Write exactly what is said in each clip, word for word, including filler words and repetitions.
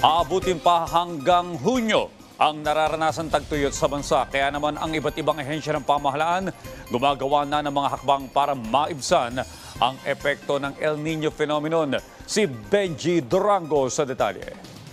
Aabutin pa hanggang Hunyo ang nararanasan tagtuyot sa bansa. Kaya naman ang iba't ibang ahensya ng pamahalaan gumagawa na ng mga hakbang para maibsan ang epekto ng El Nino phenomenon. Si Benji Durango sa detalye.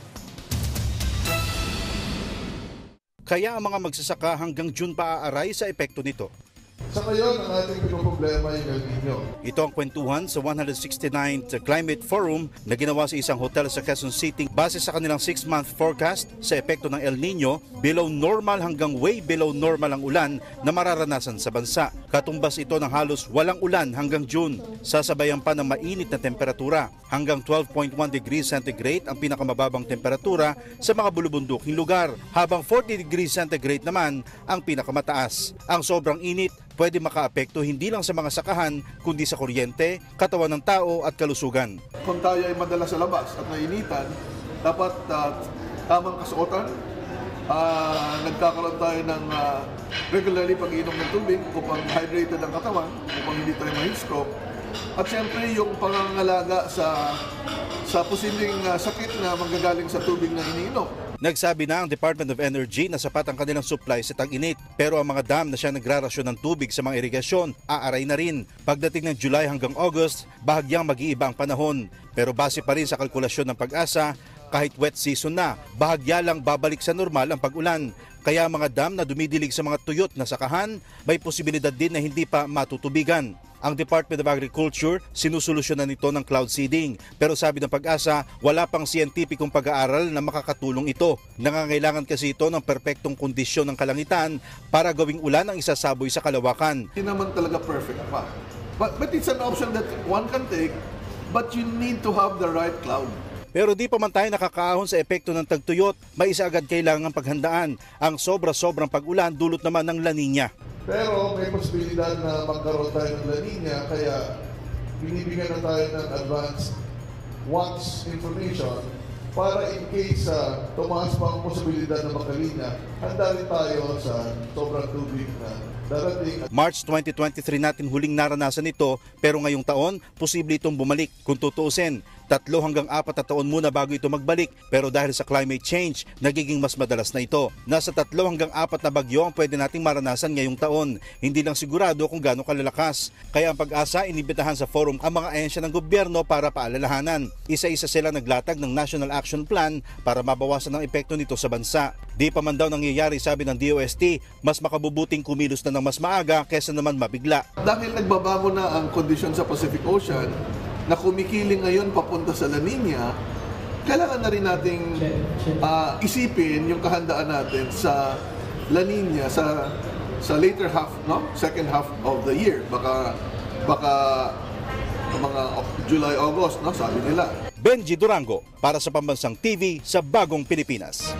Kaya ang mga magsasaka hanggang June pa aaray sa epekto nito. Sa ngayon, ang ating pinoproblema yung El Nino. Ito ang kwentuhan sa one hundred sixty-ninth Climate Forum na ginawa sa isang hotel sa Quezon City base sa kanilang six-month forecast sa epekto ng El Nino, below normal hanggang way below normal ang ulan na mararanasan sa bansa. Katumbas ito ng halos walang ulan hanggang June. Sasabayan pa ng mainit na temperatura. Hanggang twelve point one degrees centigrade ang pinakamababang temperatura sa mga bulubunduking lugar, habang forty degrees centigrade naman ang pinakamataas. Ang sobrang init pwede makaapekto hindi lang sa mga sakahan, kundi sa kuryente, katawan ng tao at kalusugan. Kung tayo ay madalas sa labas at nainitan, dapat uh, tamang kasuotan. Uh, nagkakaroon tayo ng uh, regularly pag-inom ng tubig upang hydrated ang katawan, upang hindi tayo ma-stroke. At siyempre yung pangangalaga sa, sa posibleng uh, sakit na manggagaling sa tubig na iniinom. Nagsabi na ang Department of Energy na sapat ang kanilang supply sa tag-init, pero ang mga dam na siya nagrarasyon ng tubig sa mga irigasyon, aaray na rin. Pagdating ng July hanggang August, bahagyang mag-iiba ang panahon. Pero base pa rin sa kalkulasyon ng Pag-asa, kahit wet season na, bahagya lang babalik sa normal ang pag-ulan. Kaya mga dam na dumidilig sa mga tuyot na sakahan, may posibilidad din na hindi pa matutubigan. Ang Department of Agriculture, sinusolusyonan nito ng cloud seeding. Pero sabi ng Pag-asa, wala pang siyentipikong pag-aaral na makakatulong ito. Nangangailangan kasi ito ng perpektong kondisyon ng kalangitan para gawing ulan ang isasaboy sa kalawakan. Hindi naman talaga perfect pa. But, but it's an option that one can take, but you need to have the right cloud. Pero di pa man tayo nakakaahon sa epekto ng tagtuyot, may isa agad kailangang paghandaan. Ang sobra-sobrang pag-ulan dulot naman ng La Nina. Pero may posibilidad na magkaroon tayo ng La Nina, kaya binibigyan na tayo ng advanced watch information para in case uh, tumaas pa ang posibilidad na makalina, handa rin tayo sa sobrang tubig na darating. March twenty twenty-three natin huling naranasan ito, pero ngayong taon, posible itong bumalik. Kung tutuusin, tatlo hanggang apat na taon muna bago ito magbalik, pero dahil sa climate change, nagiging mas madalas na ito. Nasa tatlo hanggang apat na bagyo ang pwede nating maranasan ngayong taon. Hindi lang sigurado kung gaano kalalakas. Kaya ang Pag-asa inibitahan sa forum ang mga ahensya ng gobyerno para paalalahanan. Isa-isa sila naglatag ng National Action Plan para mabawasan ang epekto nito sa bansa. Di pa man daw nangyayari, sabi ng D O S T, mas makabubuting kumilos na ng mas maaga kesa naman mabigla. Dahil nagbabago na ang kondisyon sa Pacific Ocean, na kumikiling ngayon papunta sa La Nina, kailangan na rin nating uh, isipin yung kahandaan natin sa La Nina sa sa later half, no? Second half of the year. Baka baka mga July, August, no? Sabi nila. Benji Durango para sa Pambansang T V sa Bagong Pilipinas.